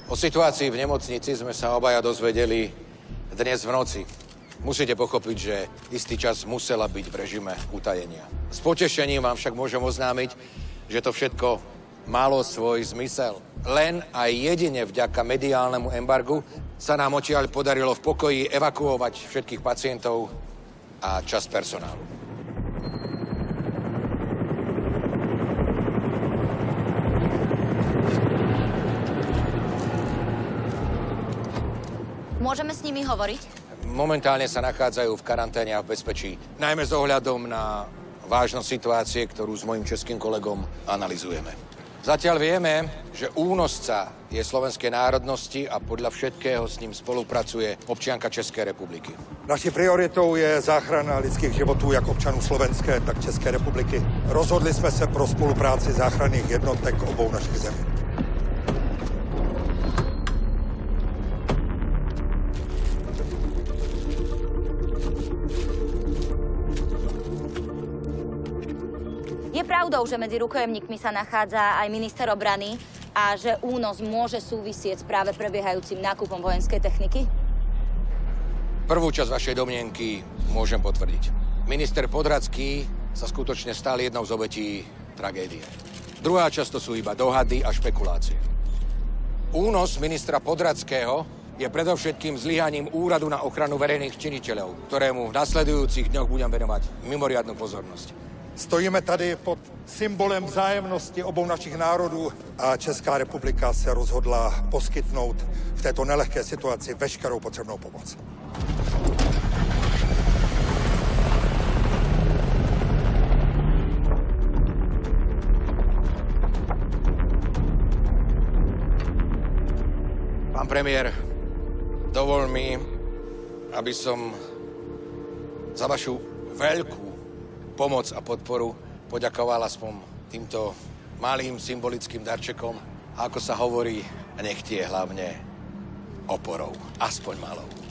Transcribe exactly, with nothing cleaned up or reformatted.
O situácii v nemocnici sme sa obaja dozvedeli dnes v noci. Musíte pochopiť, že istý čas musela byť v režime utajenia. S potešením vám však môžem oznámiť, že to všetko malo svoj zmysel. Len aj jedine vďaka mediálnemu embargu sa nám odtiaľ podarilo v pokoji evakuovať všetkých pacientov a časť personálu. Môžeme s nimi hovoriť? Momentálne sa nachádzajú v karanténe a v bezpečí. Najmä s ohľadom na vážnosť situácie, ktorú s mojim českým kolegom analyzujeme. Zatiaľ vieme, že únosca je slovenskej národnosti a podľa všetkého s ním spolupracuje občianka Českej republiky. Naší prioritou je záchrana lidských životů jak občanů Slovenské, tak České republiky. Rozhodli jsme se pro spolupráci záchranných jednotek obou našich zemí. Je pravdou, že medzi rukojemníkmi sa nachádza aj minister obrany a že únos môže súvisieť s práve prebiehajúcim nákupom vojenskej techniky? Prvú časť vašej domnienky môžem potvrdiť. Minister Podhradský sa skutočne stal jednou z obetí tragédie. Druhá časť to sú iba dohady a špekulácie. Únos ministra Podhradského je predovšetkým zlyhaním Úradu na ochranu verejných činiteľov, ktorému v nasledujúcich dňoch budem venovať mimoriadnu pozornosť. Stojíme tady pod symbolem vzájemnosti obou našich národů a Česká republika se rozhodla poskytnout v této nelehké situaci veškerou potřebnou pomoc. Pán premiér, dovol mi, aby som za vašu veľkú pomoc a podporu poďakoval aspoň týmto malým symbolickým darčekom. A ako sa hovorí, nech je hlavne oporou. Aspoň malou.